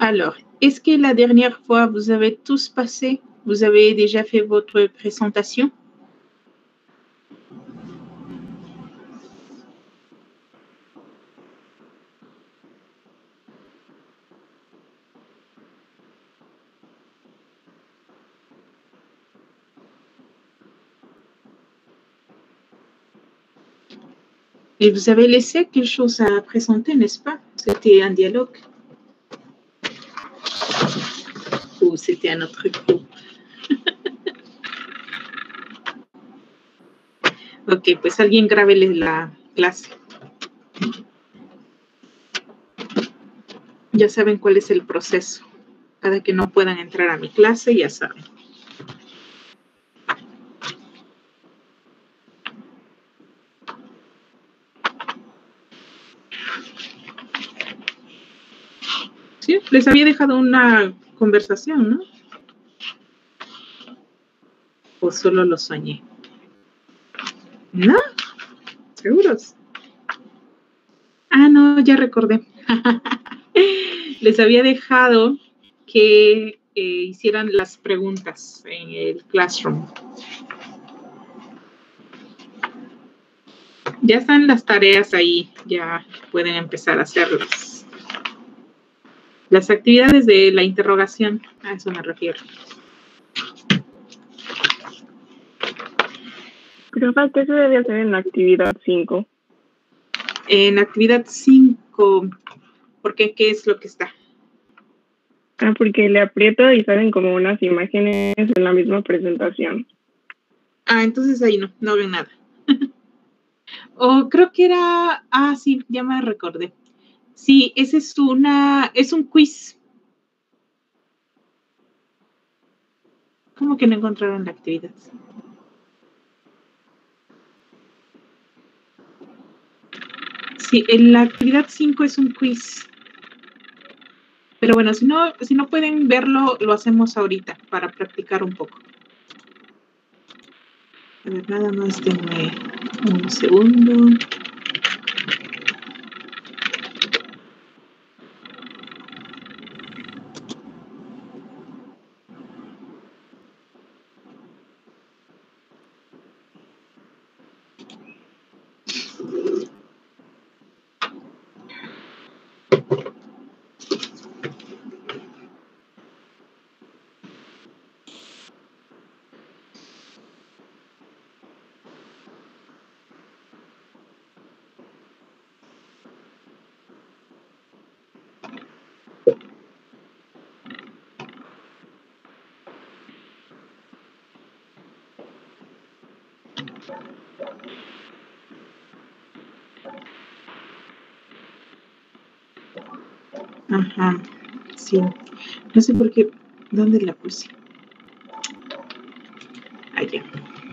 Alors, est-ce que la dernière fois, vous avez tous passé? Vous avez déjà fait votre présentation? Et vous avez laissé quelque chose à présenter, n'est-ce pas? C'était un dialogue. Ou c'était un autre groupe? Ok, pues alguien grábele la clase. Ya saben cuál es el proceso. Cada que no puedan entrar a mi clase, ya saben. Sí, les había dejado una conversación, ¿no? ¿O solo lo soñé? ¿No? ¿Seguros? Ah, no, ya recordé. Les había dejado que hicieran las preguntas en el Classroom. Ya están las tareas ahí, ya pueden empezar a hacerlas. Las actividades de la interrogación, a eso me refiero. Profe, ¿qué se debe hacer en la actividad 5? En actividad 5, ¿por qué? ¿Qué es lo que está? Ah, porque le aprieto y salen como unas imágenes en la misma presentación. Ah, entonces ahí no ven nada. O creo que era, sí, ya me recordé. Sí, ese es un quiz. ¿Cómo que no encontraron la actividad? Sí, en la actividad 5 es un quiz. Pero bueno, si no pueden verlo, lo hacemos ahorita para practicar un poco. A ver, nada más denme un segundo. Ajá, sí. No sé por qué. ¿Dónde la puse? Allá.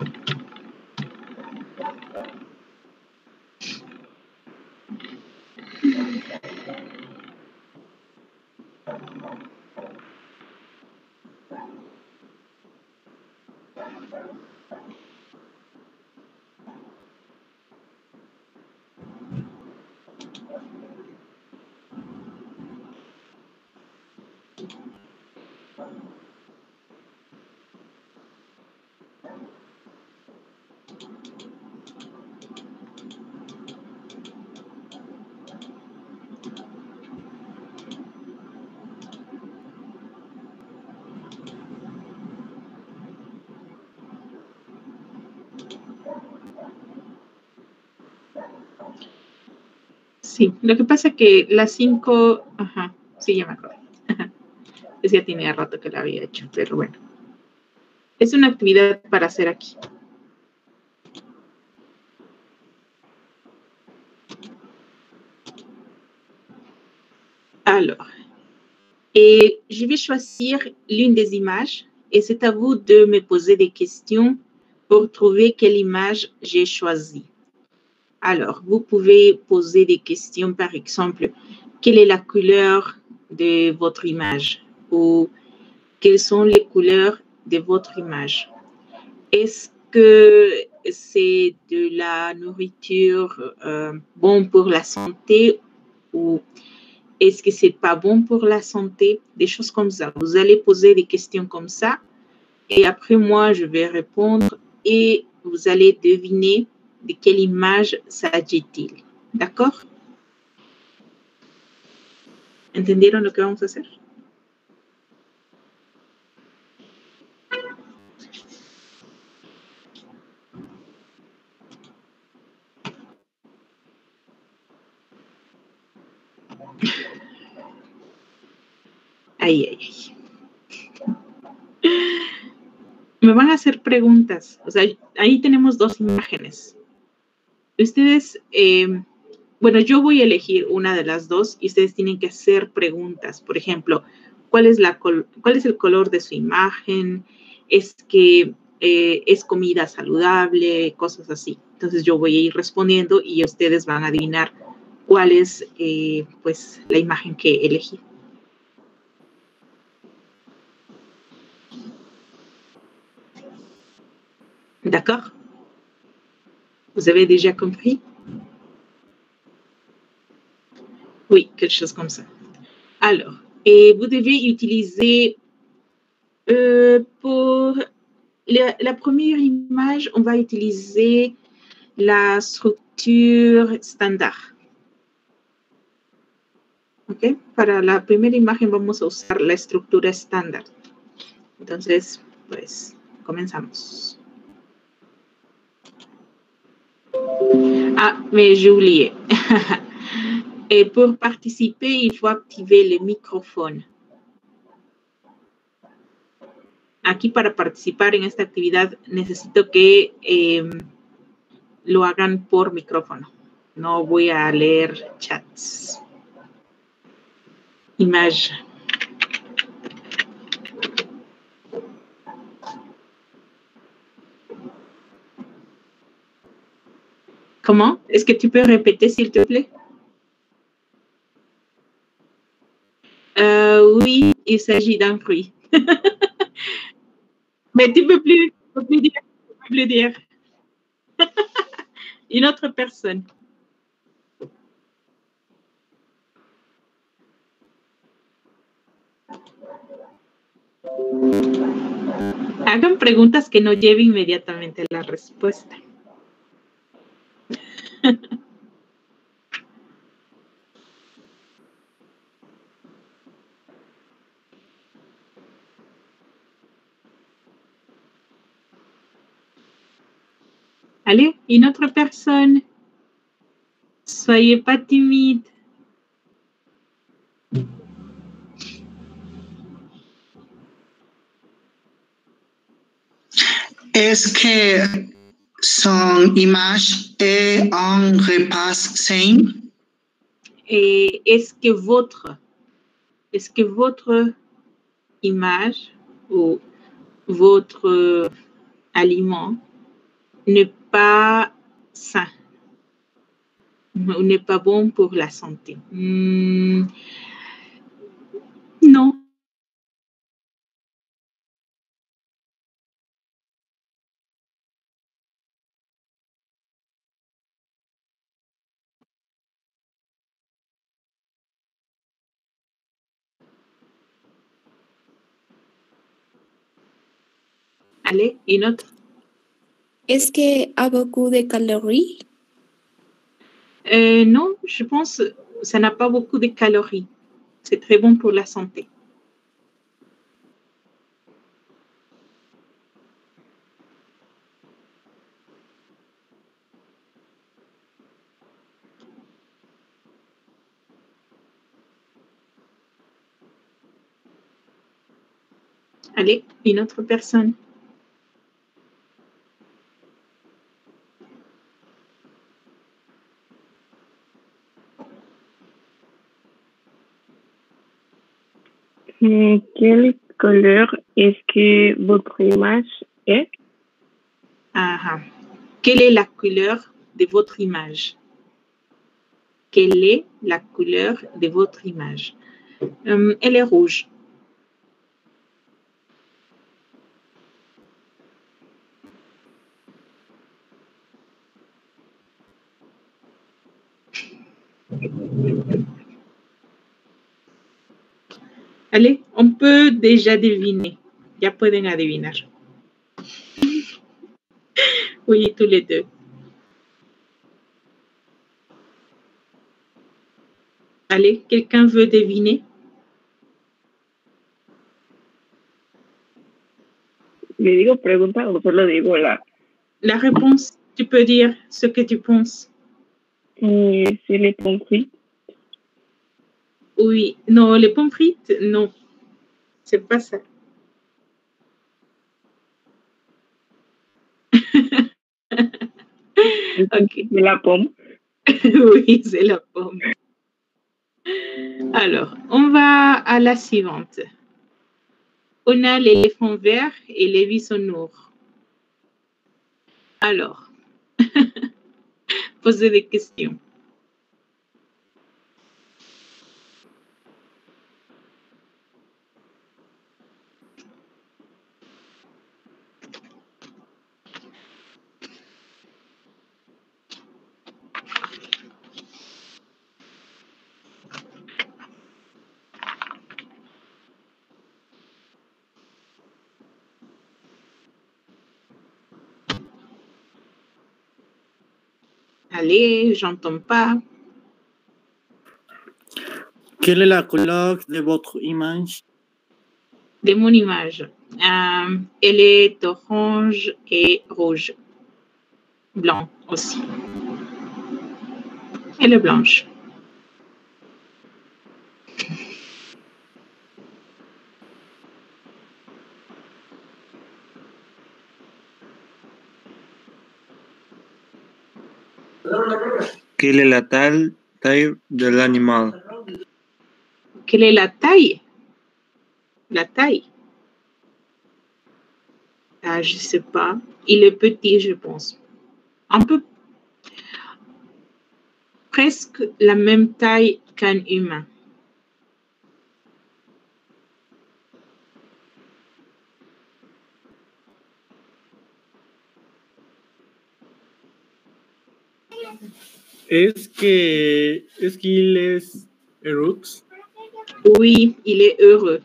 Sí, lo que pasa es que las 5, sí, ya me acuerdo. Es que ya tenía rato que la había hecho, pero bueno. Es una actividad para hacer aquí. Alors, je vais choisir l'une des images et c'est à vous de me poser des questions pour trouver quelle image j'ai choisie. Alors, vous pouvez poser des questions, par exemple, quelle est la couleur de votre image ou quelles sont les couleurs de votre image. Est-ce que c'est de la nourriture bon pour la santé ou est-ce que c'est pas bon pour la santé? Des choses comme ça. Vous allez poser des questions comme ça et après moi, je vais répondre et vous allez deviner de quelle image s'agit-il. D'accord? ¿Entendieron lo que vamos a hacer? Ay, ay, ay. Me van a hacer preguntas. O sea, ahí tenemos dos imágenes. Ustedes, bueno, yo voy a elegir una de las dos y ustedes tienen que hacer preguntas. Por ejemplo, ¿cuál es el color de su imagen? ¿Es que es comida saludable? Cosas así. Entonces yo voy a ir respondiendo y ustedes van a adivinar cuál es pues la imagen que elegí. D'accord? Vous avez déjà compris? Oui, quelque chose comme ça. Alors, et vous devez utiliser pour la première image, on va utiliser la structure standard. ¿Ok? Para la primera imagen vamos a usar la estructura estándar. Entonces, pues, comenzamos. Ah, mais j'ai oublié. Et pour participer, il faut activer le microphone. Aquí para participar en esta actividad necesito que lo hagan por micrófono. No voy a leer chats. Image. Comment? Est-ce que tu peux répéter, s'il te plaît? Oui, il s'agit d'un fruit. Mais tu peux plus dire. Une autre personne. Hagan preguntas que no lleven inmediatamente la respuesta. Allez, une autre personne. Soyez pas timide. Est-ce que son image est en repasse sain? Et est-ce que votre image ou votre aliment n'est pas sain ou n'est pas bon pour la santé? Non. Allez, une autre. Est-ce qu'il y a beaucoup de calories? Non, je pense que ça n'a pas beaucoup de calories. C'est très bon pour la santé. Allez, une autre personne. Quelle couleur est-ce que votre image est? Quelle est la couleur de votre image? Quelle est la couleur de votre image? Elle est rouge. Allez, on peut déjà deviner. Ya pueden adivinar. Oui, tous les deux. Allez, quelqu'un veut deviner? ¿Le digo pregunta o solo digo la? La réponse, tu peux dire ce que tu penses. C'est les pommes frites. Oui, non, les pommes frites, non. C'est pas ça. Ok. De la pomme. Oui, c'est la pomme. Alors, on va à la suivante. On a l'éléphant vert et les bisounours. Alors, posez des questions. Allez, j'entends pas. Quelle est la couleur de votre image? De mon image. Elle est orange et rouge. Blanc aussi. Elle est blanche. Quelle est la taille de l'animal? Quelle est la taille? La taille? Ah, je sais pas. Il est petit, je pense. Un peu presque la même taille qu'un humain. Est-ce qu'il est heureux? Oui, il est heureux.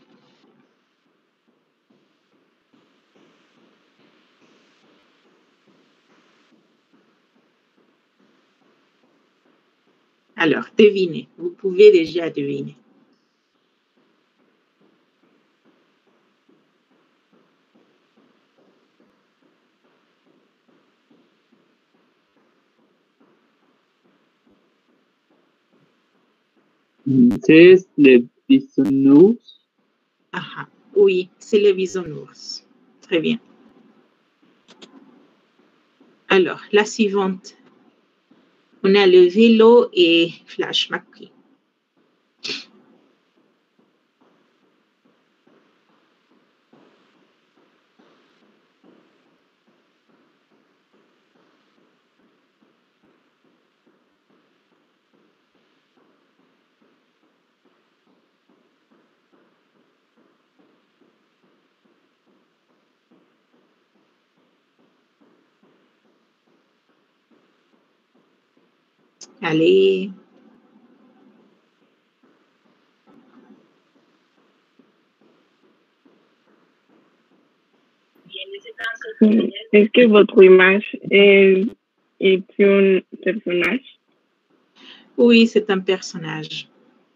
Alors, devinez. Vous pouvez déjà deviner. C'est les bisounours. Ah, oui, c'est le bisounours. Très bien. Alors, la suivante. On a le vélo et Flash McQueen. Allez. Est-ce que votre image est un personnage? Oui, c'est un personnage.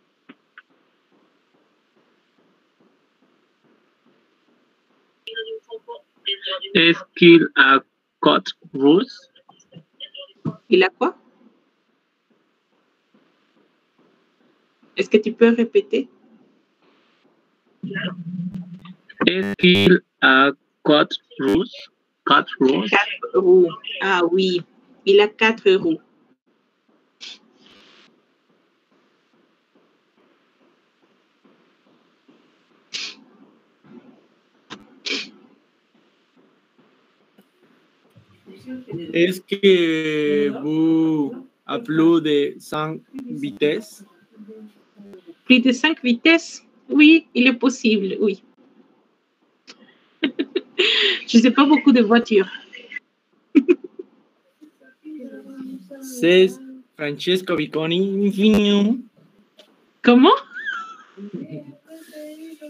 Est-ce qu'il a côte rose? Il a quoi? Est-ce que tu peux répéter? Est-ce qu'il a côte rose? Côte rose? 4 roues. Ah oui, il a 4 roues. Est-ce que vous appelez de 5 vitesses? Plus de 5 vitesses? Oui, il est possible, oui. Je ne sais pas beaucoup de voitures. C'est Francesco Viconi. Comment?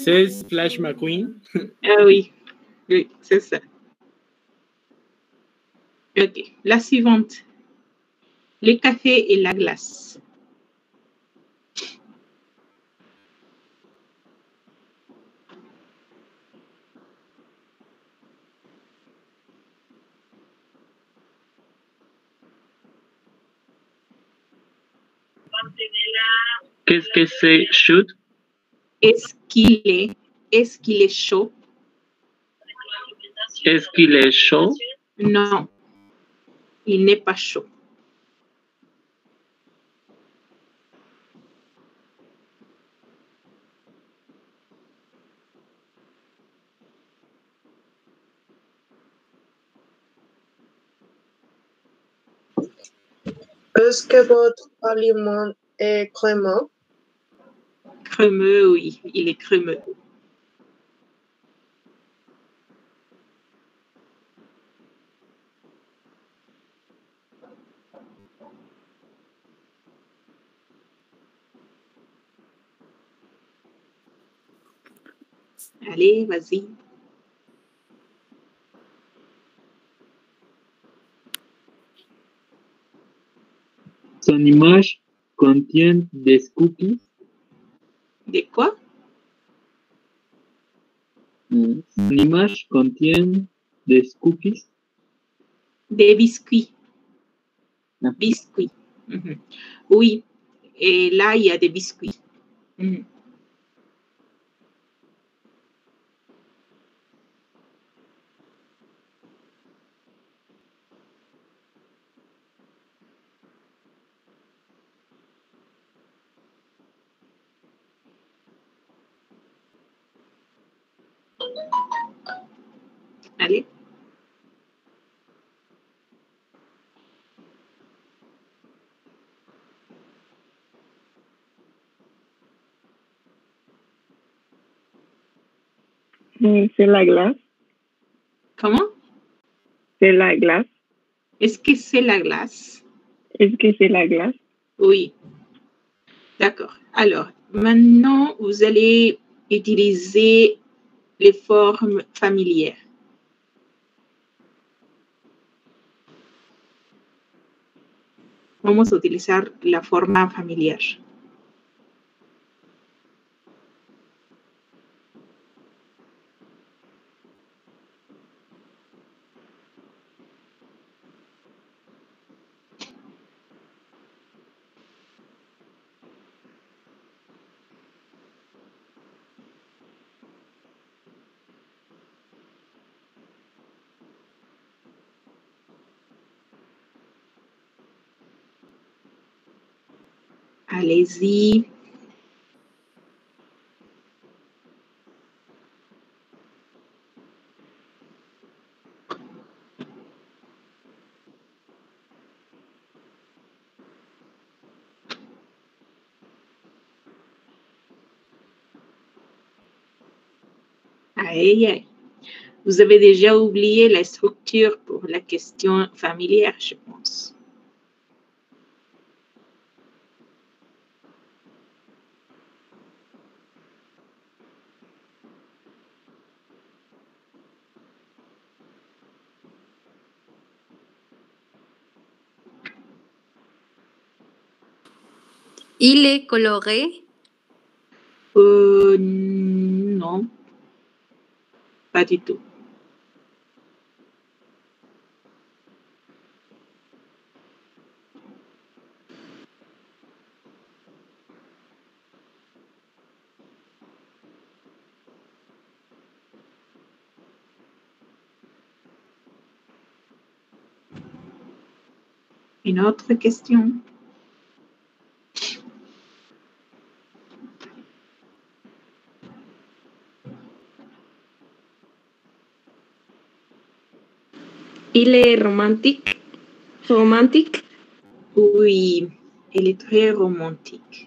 C'est Flash McQueen. Ah oui, oui, c'est ça. Ok, la suivante. Le café et la glace. Qu'est-ce que c'est chaud? Est-ce qu'il est chaud? Est-ce qu'il est chaud? Non, il n'est pas chaud. Est-ce que votre aliment est crémeux? Crémeux, oui, il est crémeux. Allez, vas-y. Son image contient des cookies. De quoi? Son image contient des cookies. Des biscuits. Ah. Biscuits. Mhm. Oui, et là, il y a des biscuits. Mhm. Allez. C'est la glace. Comment? C'est la glace. Est-ce que c'est la glace? Est-ce que c'est la glace? Oui. D'accord. Alors, maintenant, vous allez utiliser les formes familières. Vamos a utilizar la forma familiar. Allez-y. Aïe, aïe. Vous avez déjà oublié la structure pour la question familière, je pense. Il est coloré? Non, pas du tout. Une autre question? Il est romantique? Romantique? Oui, elle est très romantique.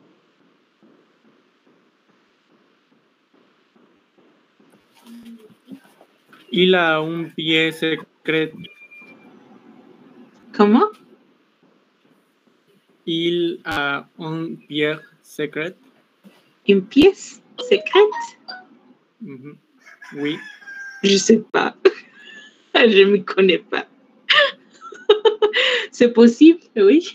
Il a un pied secret. Comment? Il a un pied secret. Une pièce? secrète? Oui. Je sais pas. Je ne m'y connais pas. C'est possible, oui.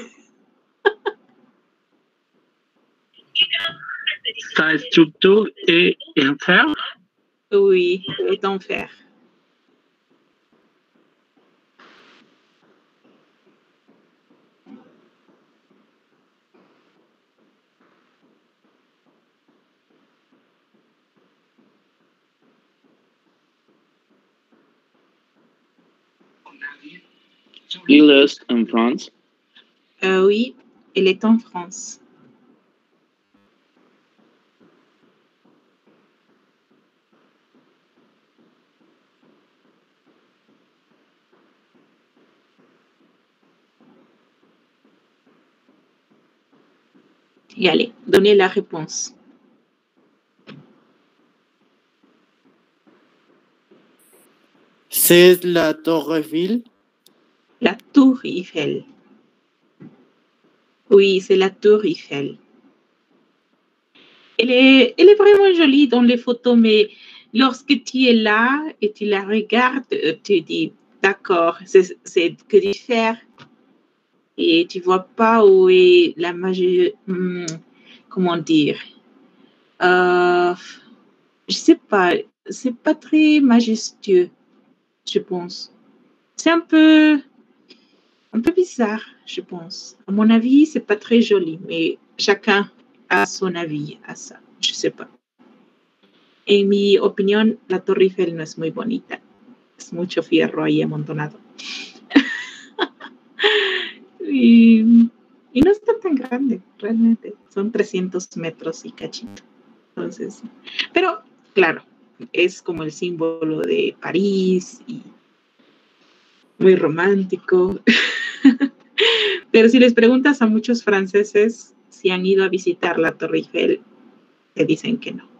Sa structure est en fer. Oui, est en fer. Il est en France. Oui, elle est en France. Et allez, donnez la réponse. C'est la Tour Eiffel. La Tour Eiffel. Oui, c'est la Tour Eiffel. Elle est vraiment jolie dans les photos, mais lorsque tu es là et tu la regardes, tu dis, d'accord, c'est que du fer. Et tu vois pas où est la magie, comment dire, je sais pas, c'est pas très majestueux, je pense. C'est un peu bizarre, je pense. À mon avis, c'est pas très joli, mais chacun a son avis à ça, je sais pas. En mi opinión, la Torre Eiffel no es muy bonita. Es mucho fierro ahí amontonado. y no está tan grande, realmente. Son 300 metros y cachito. Entonces, pero claro, es como el símbolo de París y muy romántico. Pero si les preguntas a muchos franceses si han ido a visitar la Torre Eiffel, te dicen que no.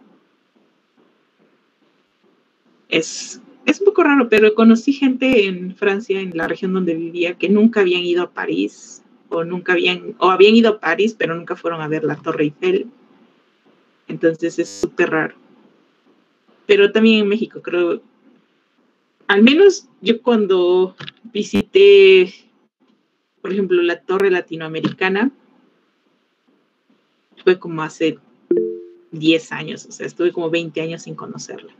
Es un poco raro, pero conocí gente en Francia, en la región donde vivía, que nunca habían ido a París o habían ido a París, pero nunca fueron a ver la Torre Eiffel. Entonces es súper raro. Pero también en México, creo, al menos yo cuando visité, por ejemplo, la Torre Latinoamericana, fue como hace 10 años, o sea, estuve como 20 años sin conocerla.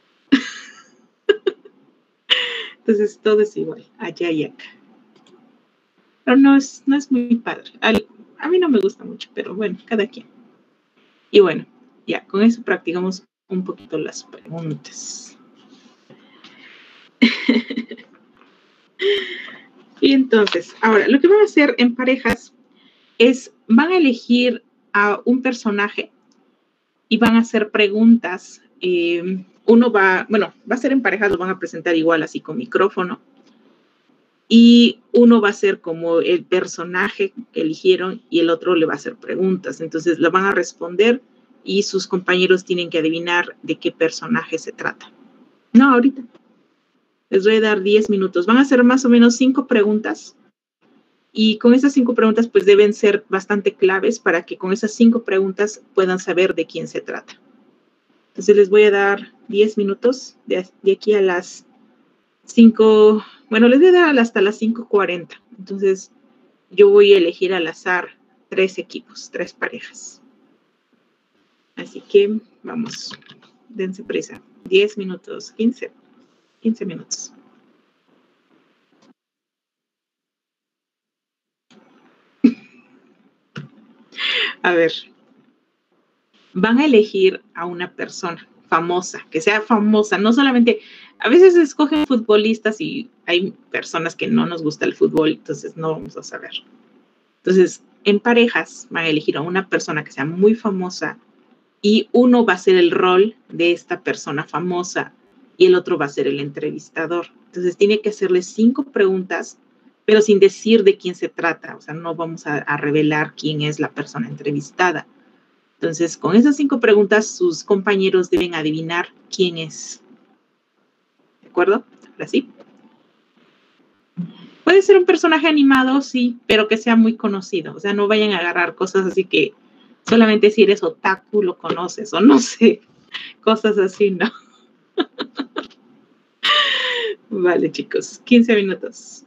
Entonces todo es igual, allá y acá. Pero no es muy padre. A mí no me gusta mucho, pero bueno, cada quien. Y bueno, ya, con eso practicamos un poquito las preguntas. Y entonces, ahora, lo que van a hacer en parejas es, van a elegir a un personaje y van a hacer preguntas. Uno va a ser en parejas, lo van a presentar igual así con micrófono. Y uno va a ser como el personaje que eligieron y el otro le va a hacer preguntas. Entonces, lo van a responder y sus compañeros tienen que adivinar de qué personaje se trata. No, ahorita. Les voy a dar 10 minutos. Van a hacer más o menos 5 preguntas. Y con esas 5 preguntas, pues deben ser bastante claves para que con esas 5 preguntas puedan saber de quién se trata. Entonces, les voy a dar 10 minutos de aquí a las 5. Bueno, les voy a dar hasta las 5:40. Entonces, yo voy a elegir al azar 3 equipos, 3 parejas. Así que, vamos, dense prisa. 10 minutos, 15 minutos. A ver, van a elegir a una persona famosa, que sea famosa, no solamente, a veces escogen futbolistas y hay personas que no nos gusta el fútbol, entonces no vamos a saber. Entonces, en parejas van a elegir a una persona que sea muy famosa y uno va a ser el rol de esta persona famosa y el otro va a ser el entrevistador. Entonces, tiene que hacerle 5 preguntas, pero sin decir de quién se trata. O sea, no vamos a revelar quién es la persona entrevistada. Entonces, con esas 5 preguntas, sus compañeros deben adivinar quién es. ¿De acuerdo? Ahora sí. Puede ser un personaje animado, sí, pero que sea muy conocido. O sea, no vayan a agarrar cosas así que Solamente si eres otaku lo conoces, o no sé, cosas así, ¿no? Vale, chicos, 15 minutos.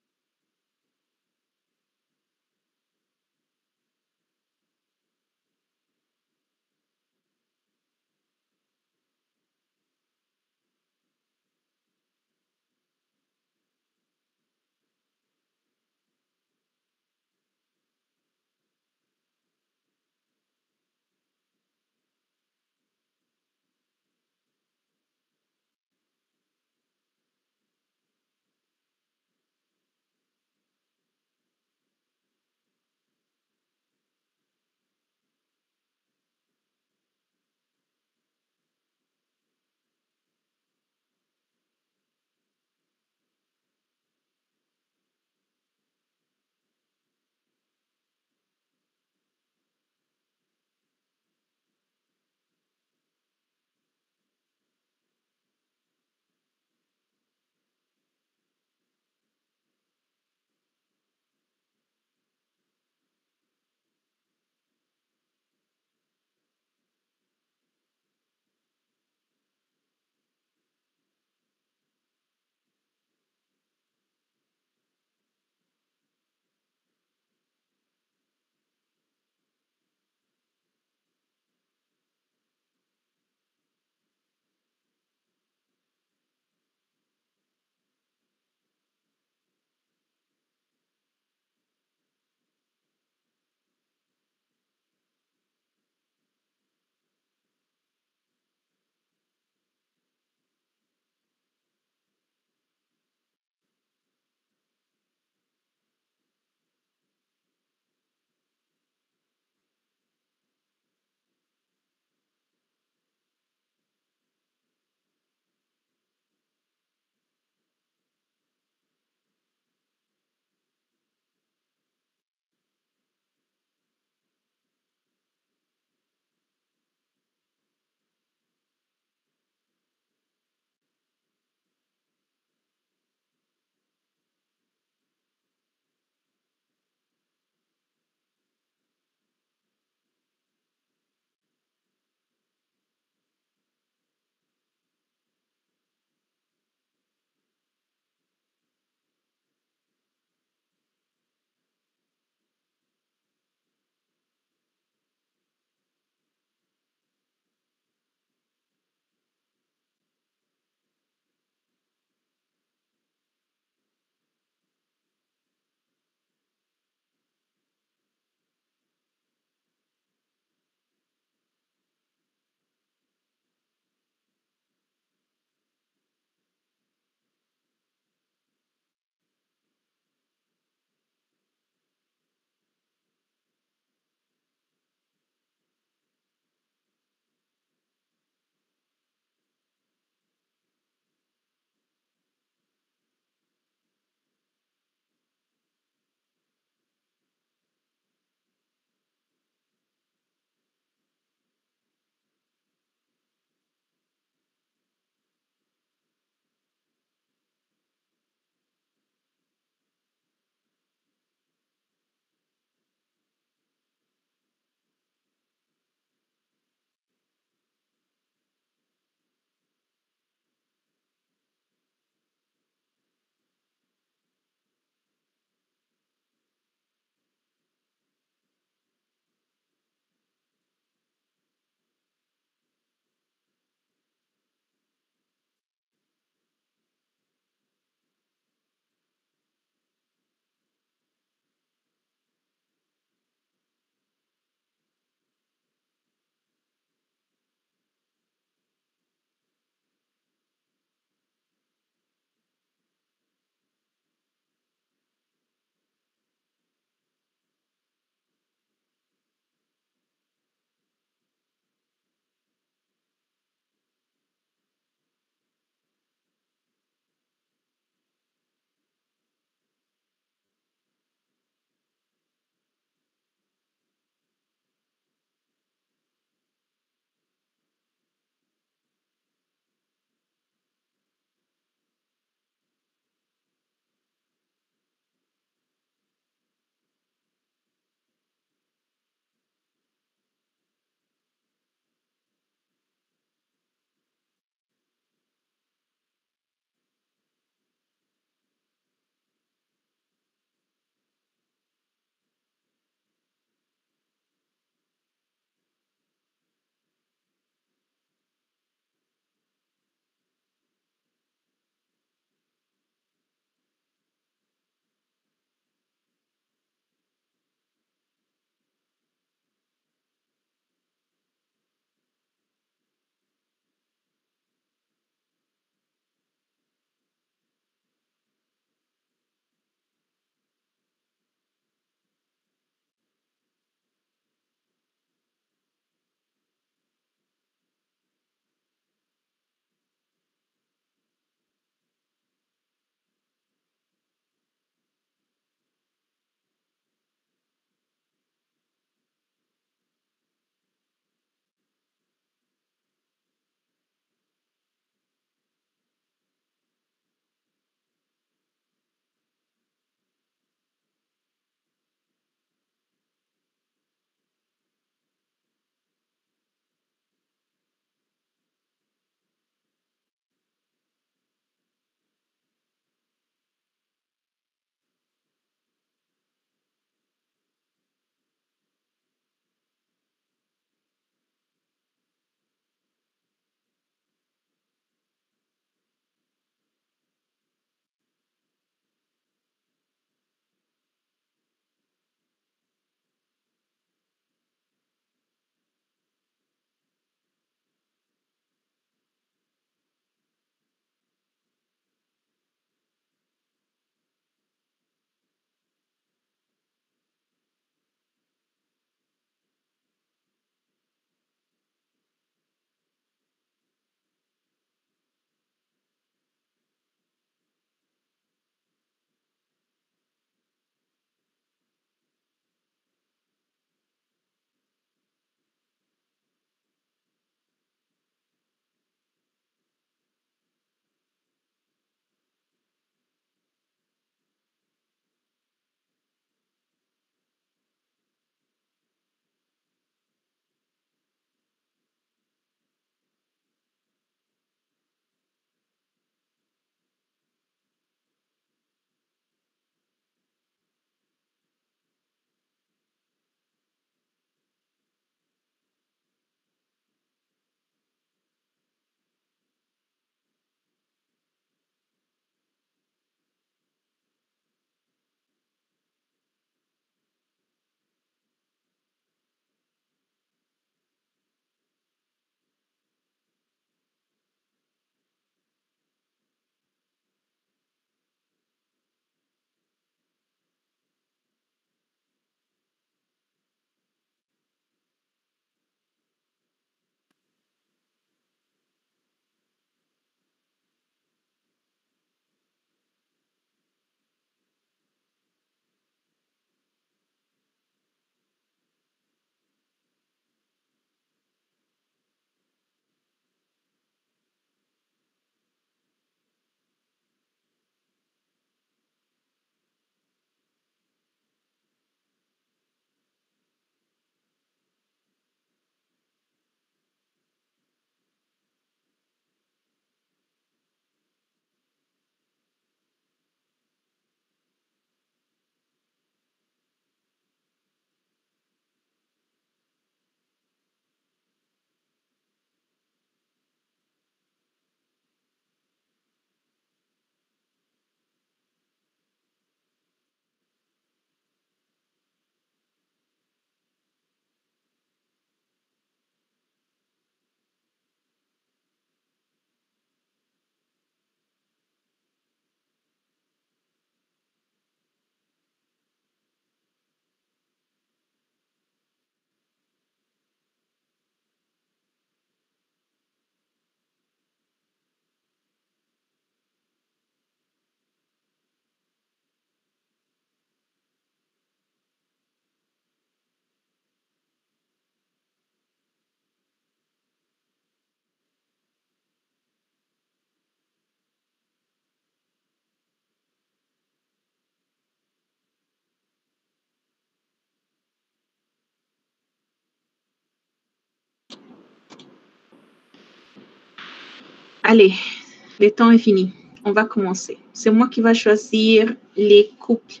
Allez, le temps est fini. On va commencer. C'est moi qui va choisir les couples.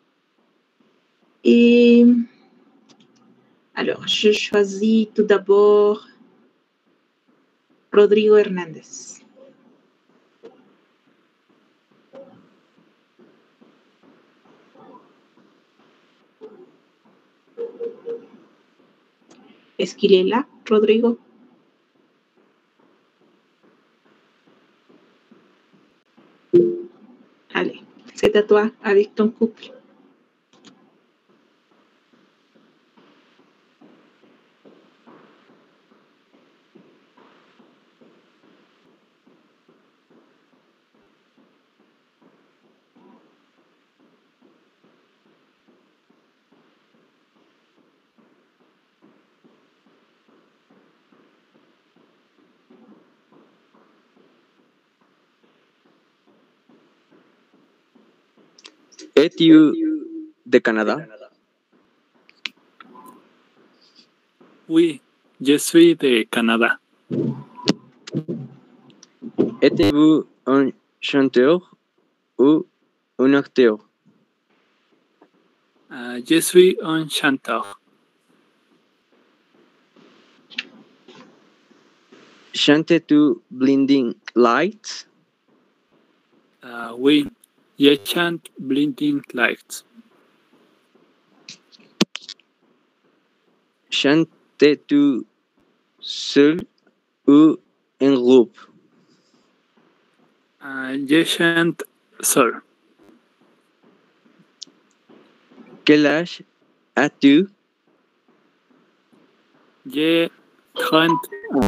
Et alors, je choisis tout d'abord Rodrigo Hernández. Est-ce qu'il est là, Rodrigo? Allez, c'est à toi avec ton couple. Es-tu de Canada? Oui, je suis de Canada. Êtes-vous un chanteur ou un acteur? Je suis un chanteur. Chantes-tu Blinding Lights? Oui, je chante Blinding Lights. Chantes-tu seul ou en groupe? Je chante seul. Quel âge as-tu? J'ai 30 ans.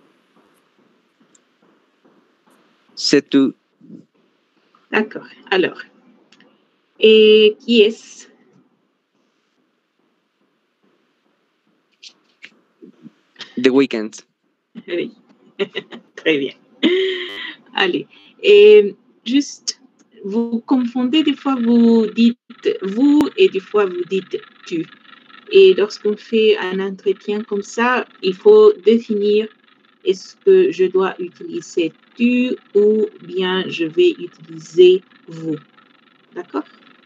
C'est tout. D'accord. Alors, et qui est-ce? The Weeknd. Oui. Très bien. Allez. Et juste, vous confondez, des fois vous dites vous et des fois vous dites tu. Et lorsqu'on fait un entretien comme ça, il faut définir est-ce que je dois utiliser tu ou bien je vais utiliser vous. D'accord?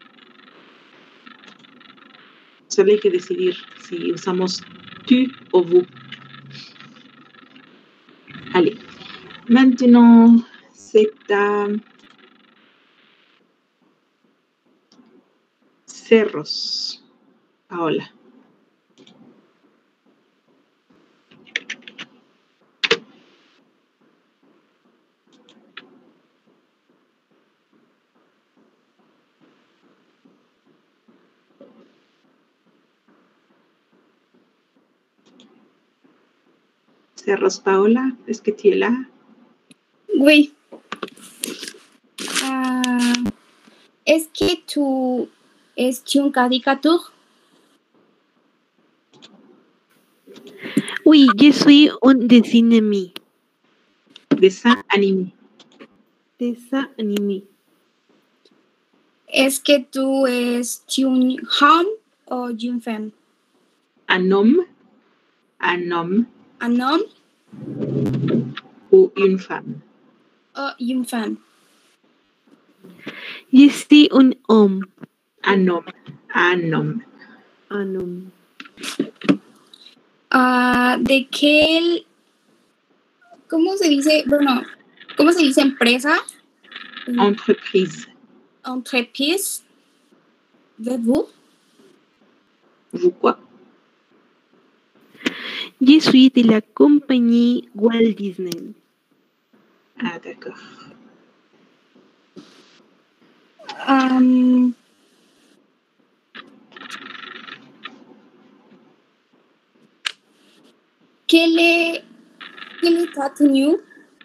Solo hay que decidir si usamos tu o vous. Allez. Maintenant, c'est à Cerros. Paola. Cerros, Paola, est-ce que tu es là? Oui. Est-ce que tu es une caricature? Oui, je suis un dessin animé. Dessin animé. Dessin animé. Est-ce que tu es un homme ou une femme? Un homme. Un homme. Un homme ou une femme. ou une femme? Je suis un homme. Un homme. Un homme. Un homme. ¿De qué? ¿Cómo se dice? Bueno, ¿cómo se dice empresa? Entreprise. Entreprise. De vous? Vous quoi? Je suis de la compagnie Walt Disney. Ah, d'accord. Quelle est ta tenue?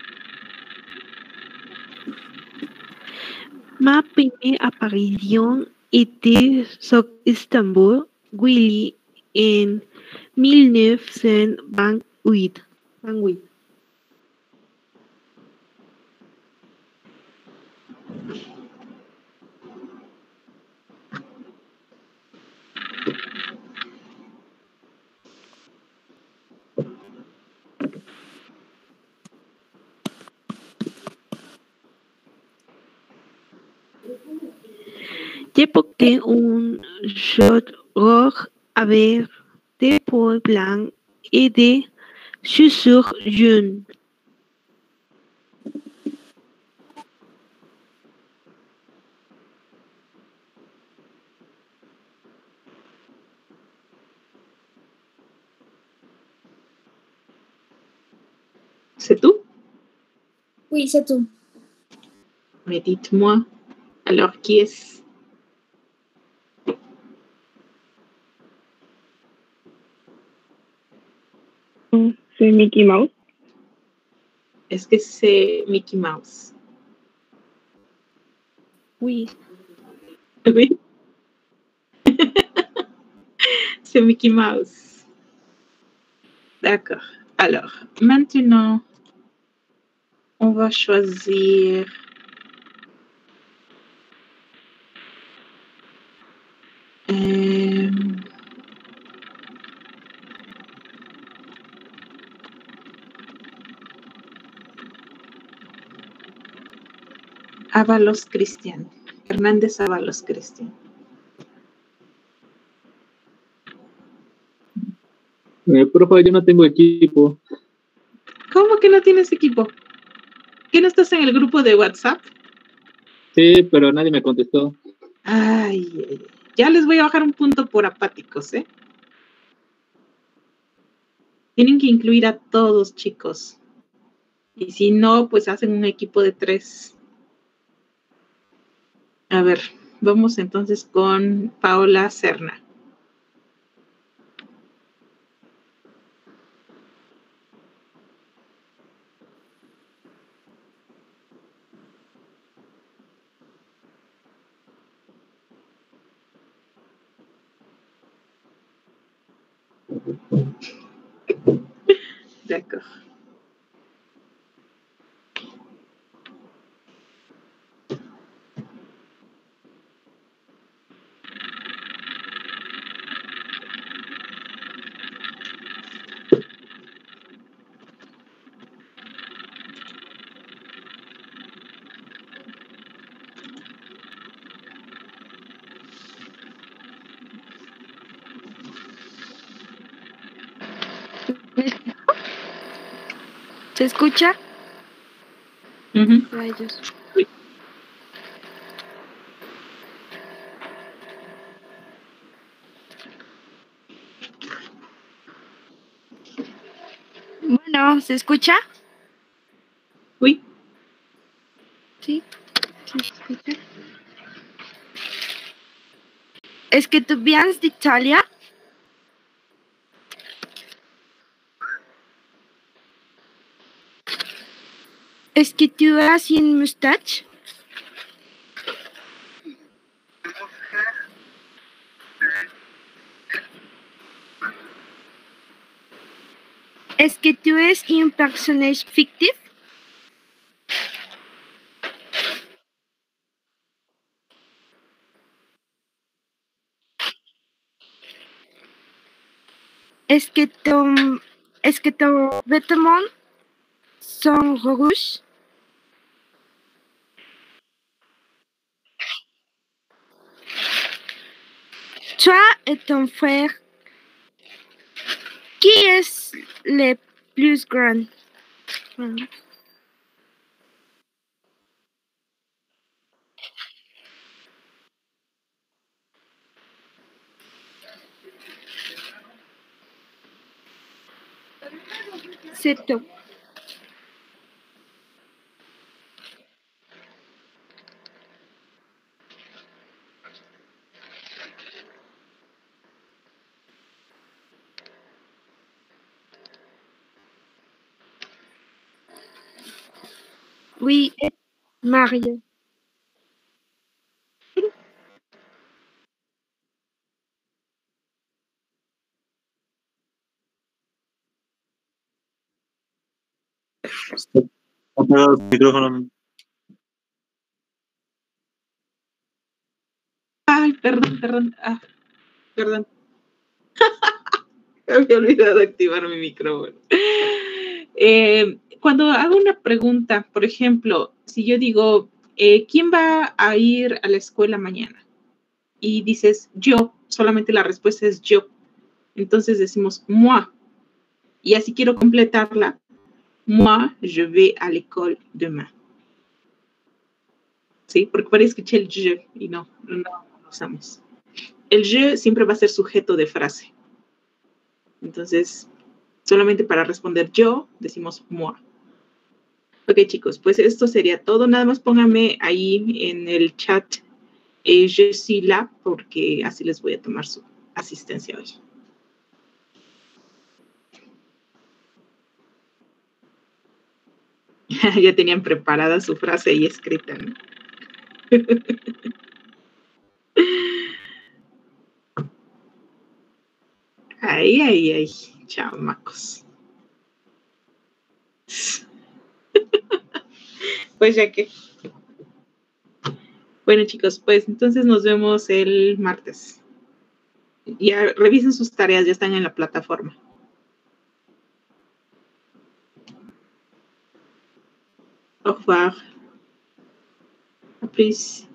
Ma première apparition était sur Istanbul, Willy, en 1928. J'ai porté un short rouge avec des poils blancs et des chaussures jaunes. C'est tout? Oui, c'est tout. Mais dites-moi, alors qui est-ce? C'est Mickey Mouse. Est-ce que c'est Mickey Mouse? Oui. Oui. C'est Mickey Mouse. D'accord. Alors, maintenant, on va choisir... Ábalos Cristian. Hernández Ábalos Cristian. Profe, yo no tengo equipo. ¿Cómo que no tienes equipo? ¿Que no estás en el grupo de WhatsApp? Sí, pero nadie me contestó. Ay, ya les voy a bajar un punto por apáticos, ¿eh? Tienen que incluir a todos, chicos. Y si no, pues hacen un equipo de 3. A ver, vamos entonces con Paola Serna. D'accord. ¿Se escucha? Rayos. Sí. Bueno, ¿se escucha? Oui. Sí, se escucha. Est-ce que tu viens d'Italia? Est-ce que tu as une moustache? Est-ce que tu es un personnage fictif? Est-ce que tes vêtements sont rouges? Toi et ton frère, qui est le plus grand? C'est tout. Oui, Mario. Apagado el micrófono. Ay, perdón. Perdón. Me había olvidado de activar mi micrófono. Cuando hago una pregunta, por ejemplo, si yo digo, ¿quién va a ir a la escuela mañana? y dices yo, solamente la respuesta es yo. Entonces decimos moi. Y así quiero completarla. Moi, je vais à l'école demain. ¿Sí? Porque por ahí escuché el je y no lo usamos. El je siempre va a ser sujeto de frase. Entonces, solamente para responder yo, decimos moi. Ok, chicos, pues esto sería todo. Nada más pónganme ahí en el chat je suis là, porque así les voy a tomar su asistencia hoy. Ya tenían preparada su frase ahí escrita, ¿no? Ay, chamacos. Pues ya que. Bueno, chicos, pues entonces nos vemos el martes. Ya revisen sus tareas, ya están en la plataforma. Au revoir. A plus.